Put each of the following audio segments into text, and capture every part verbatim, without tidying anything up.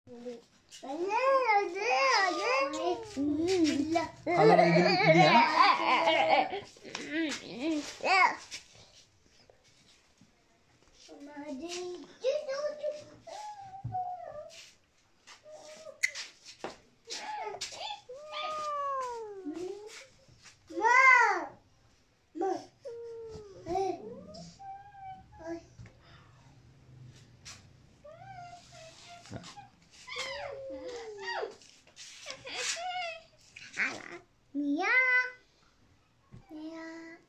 Mia, Mia,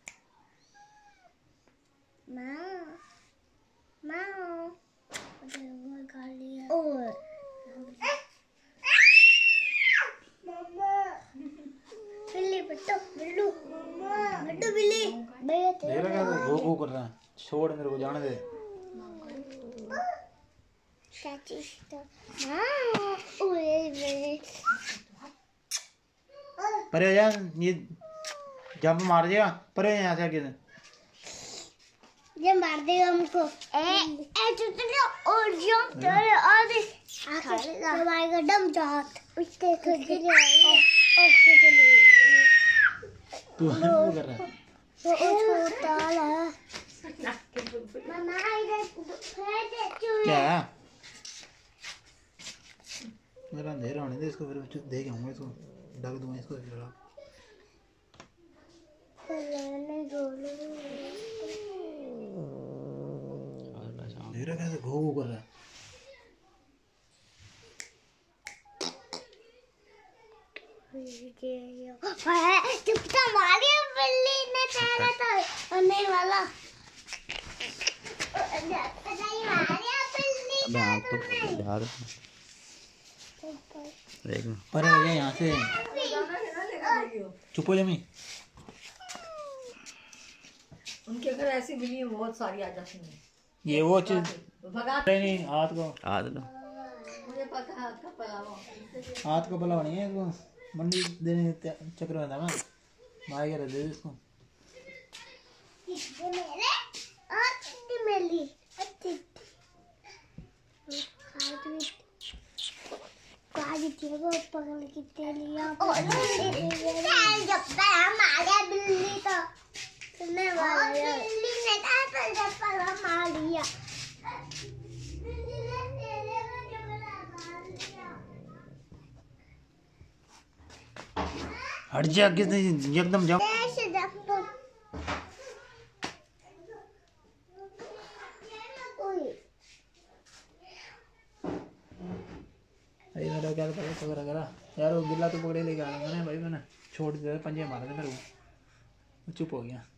Ma, Ma, udah gue kali ya. Oh, Mama, Billy betul, belum, Mama, betul Billy. मेरा क्या गो गो कर रहा है छोड़ मेरे को जाने दे परे जा ये जंप मार देगा परे यहाँ से आगे ये मार देगा हमको ए ए चुटले और जंप करे और खाएगा हमारा दम जात उसके खुद के लिए और चले तू वो कर रहा है वो छोटा है मामा इधर क्या मेरा अंधेरा होने दे इसको फिर देख आऊंगा इसको ढक दूंगा इसको फिर अंधेरा कैसे घो घो कर रहा है चुपता मारी बिल्ली ने तेरा तो होने वाला अबे आप तो यार देख पर ये यहाँ से चुप हो जमी उनके घर ऐसी बिल्ली बहुत सारी आ जाती हैं ये वो चीज भगा नहीं हाथ को हाथ लो मुझे पता है हाथ का पलावा हाथ को पलाव नहीं है इसको मंडी देने चक्कर में था मैं भाई कह रहे दे इसको ये मेरे और ये मेरी अच्छी काली चीज़ों पकड़ के तेलिया और जब तक हमारे बिल्ली तो सुनने वाला बिल्ली ने तो जब तक मार लिया हट जा किसने एकदम जाओ अरे मेरा क्या पकड़ पकड़ा करा यार वो गिल्ला तो पकड़े लेके आया मैंने भाई मैंने छोड़ दिया पंजे मारे थे मेरे को चुप हो गया।